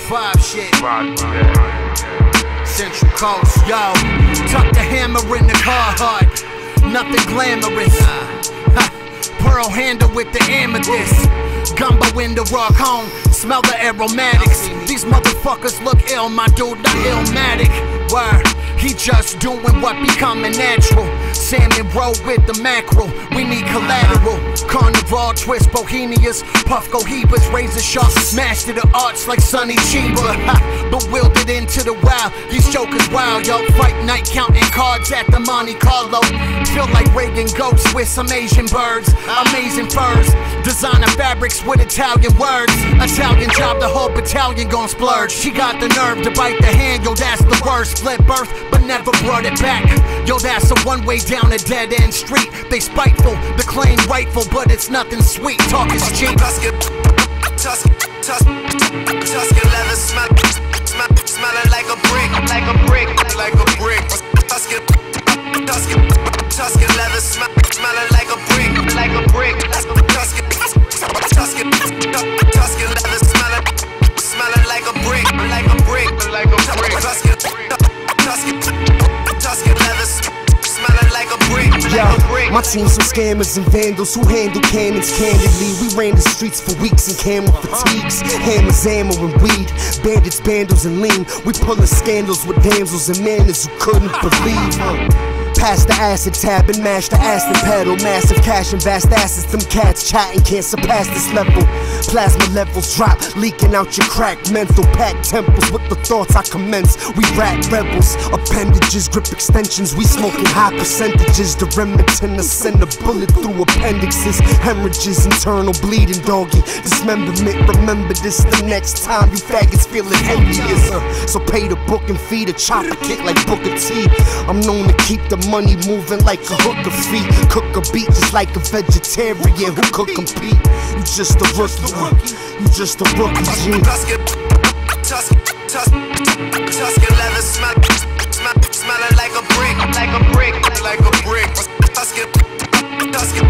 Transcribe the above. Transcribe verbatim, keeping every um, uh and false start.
five shit. Central Coast, yo. Tuck the hammer in the car hard. Nothing glamorous. Ha. Pearl handle with the amethyst. Gumbo in the rock home. Smell the aromatics. These motherfuckers look ill, my dude, not illmatic. Word. He just doing what becoming natural. Salmon roll with the mackerel. We need collateral. Carnival, twist, bohemias, puff cohibas, razor sharp, master the arts like Sonny Chiba. Bewildered into the wild. These jokers wild, yo. Fight night counting cards at the Monte Carlo. Feel like Reagan ghosts with some Asian birds. Amazing furs. Designer fabrics with Italian words. Italian job, the whole battalion gon' splurge. She got the nerve to bite the hand, yo, that's the worst. Split birth, but never brought it back. Yo, that's a one-way down a dead-end street. They spiteful, the claim rightful, but it's nothing sweet. Talk is cheap. Tuscan, Tuscan, Tuscan, Tuscan leather smell, smell, smelling like a brick, like a brick, like a brick. Tuscan, Tuscan, Tuscan leather smell, smelling like a brick, like a brick. Tuscan, Tuscan, Tuscan leather smelling, smelling like a brick, like a brick, like a brick. Tuscan, Tuscan, Tuscan leather smelling like a brick, like a brick. My team's some scammers and vandals who handle cannons candidly. We ran the streets for weeks in camel fatigues. Hammers, ammo, and weed. Bandits, bandles, and lean. We pullin' scandals with damsels and manners who couldn't believe. Pass the acid tab and mash the acid pedal. Massive cash and vast asses. Them cats chatting can't surpass this level. Plasma levels drop, leaking out your cracked mental. Packed temples with the thoughts I commence. We rat rebels, appendages, grip extensions. We smoking high percentages. The Remington to send a bullet through appendixes. Hemorrhages, internal bleeding, doggy. Dismemberment, remember this the next time you faggots feeling envious. Uh, so pay the book and feed a chopper kick like Booker T. I'm known to keep the money moving like a hooker feet. Cook a beat just like a vegetarian who could compete. You just a rookie, uh, you just a rookie, G. Tuscan, Tuscan, Tuscan, Tuscan leather smell, smell, smelling like a brick, like a brick, like a brick. Tuscan, Tuscan,